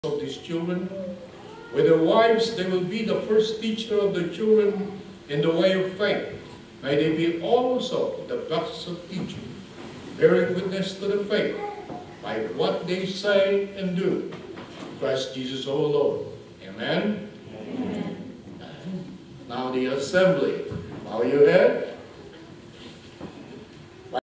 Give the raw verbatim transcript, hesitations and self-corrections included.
of these children. With their wives, they will be the first teacher of the children in the way of faith. May they be also the best of teachers, bearing witness to the faith by what they say and do. Christ Jesus our Lord. Amen? Amen. Now the assembly. Bow your head.